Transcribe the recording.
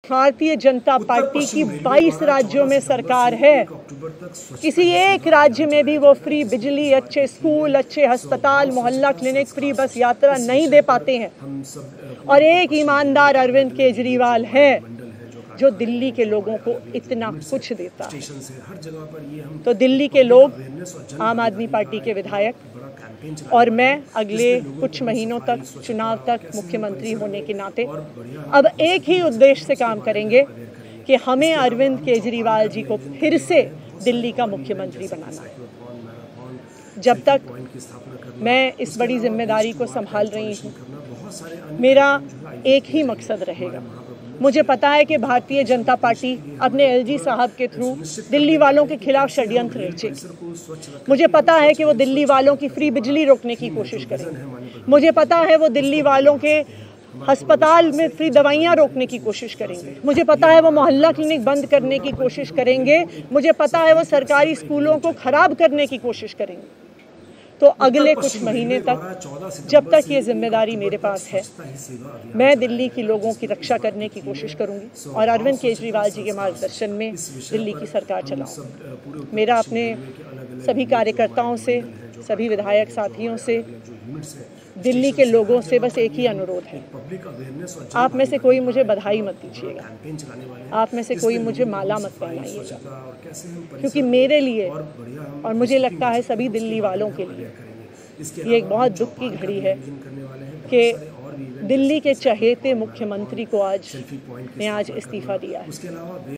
Bharatiya Janata party की 22 राज्यों में सरकार है। किसी एक राज्य में भी वो फ्री बिजली, अच्छे स्कूल, अच्छे अस्पताल, मोहल्ला क्लिनिक, फ्री बस यात्रा नहीं दे पाते हैं। और एक ईमानदार अरविंद केजरीवाल है जो दिल्ली के लोगों को इतना कुछ देता है। तो दिल्ली के लोग, आम आदमी पार्टी के विधायक और मैं अगले कुछ महीनों तक, चुनाव तक मुख्यमंत्री होने के नाते अब एक ही उद्देश्य से काम करेंगे कि हमें अरविंद केजरीवाल जी को फिर से दिल्ली का मुख्यमंत्री बनाना है। जब तक मैं इस बड़ी जिम्मेदारी को संभाल रही हूँ, मेरा एक ही मकसद रहेगा। मुझे पता है कि भारतीय जनता पार्टी अपने एलजी साहब के थ्रू दिल्ली वालों के खिलाफ षड्यंत्र रचेगी। मुझे पता है कि वो दिल्ली वालों की फ्री बिजली रोकने की कोशिश करेंगे। मुझे पता है वो दिल्ली वालों के अस्पताल में फ्री दवाइयाँ रोकने की कोशिश करेंगे। मुझे पता है वो मोहल्ला क्लिनिक बंद करने की कोशिश करेंगे। मुझे पता है वो सरकारी स्कूलों को खराब करने की कोशिश करेंगे। तो अगले कुछ महीने तक, जब तक ये जिम्मेदारी मेरे पास है, मैं दिल्ली के लोगों की रक्षा करने की कोशिश करूंगी और अरविंद केजरीवाल जी के मार्गदर्शन में दिल्ली की सरकार चलाऊंगी। मेरा अपने सभी कार्यकर्ताओं से, सभी विधायक साथियों से, दिल्ली के लोगों से बस एक ही अनुरोध है, आप में से कोई मुझे बधाई मत दीजिएगा, आप में से कोई मुझे माला मत पहनाइएगा, क्योंकि मेरे लिए और मुझे लगता है सभी दिल्ली वालों के लिए ये एक बहुत दुख की घड़ी है कि दिल्ली के चहेते मुख्यमंत्री को आज इस्तीफा दिया है।